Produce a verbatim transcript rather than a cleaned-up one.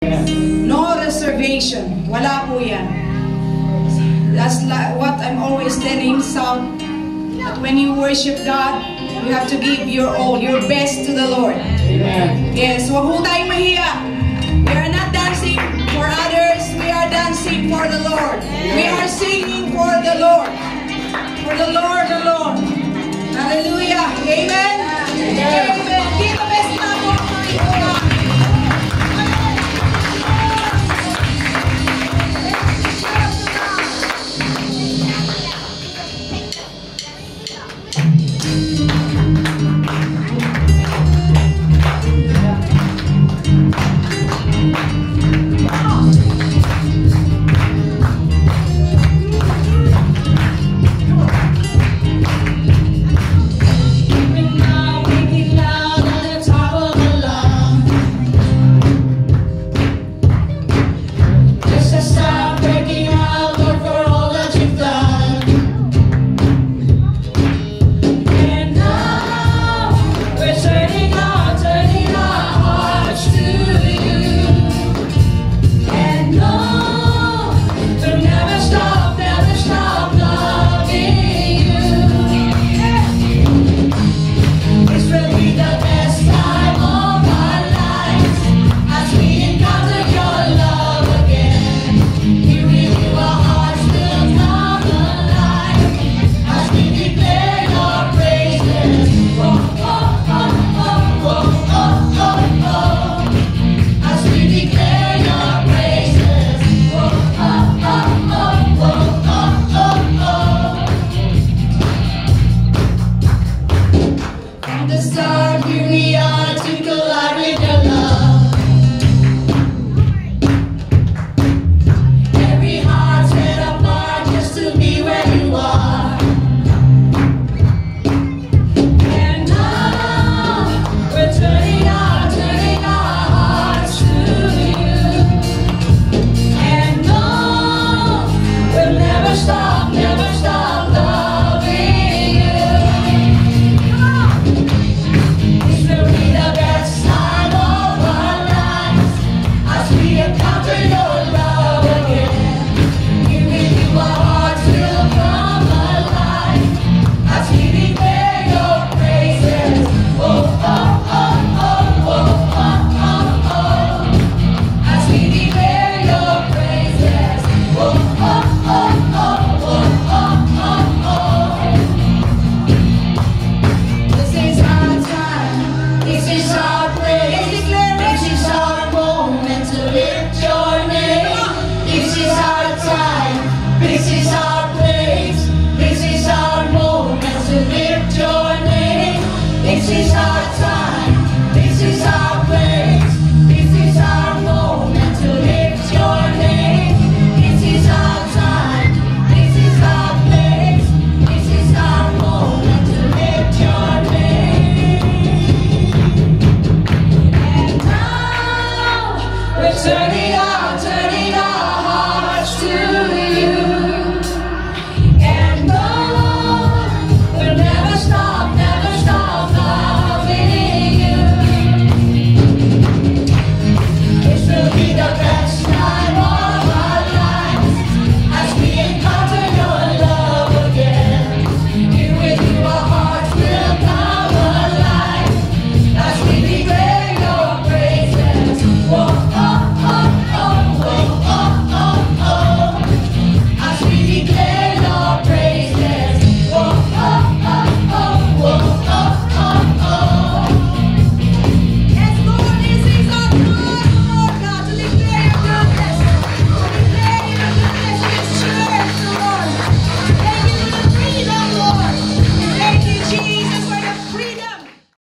No reservation. Wala po yan. That's what I'm always telling some. That when you worship God, you have to give your all, your best to the Lord. Amen. Yes, wag po tayong mahiya. We are not dancing for others. We are dancing for the Lord. We are singing for the Lord. For the Lord alone. Hallelujah. Amen. Amen. Give the best na po ang mga ito. This is our time.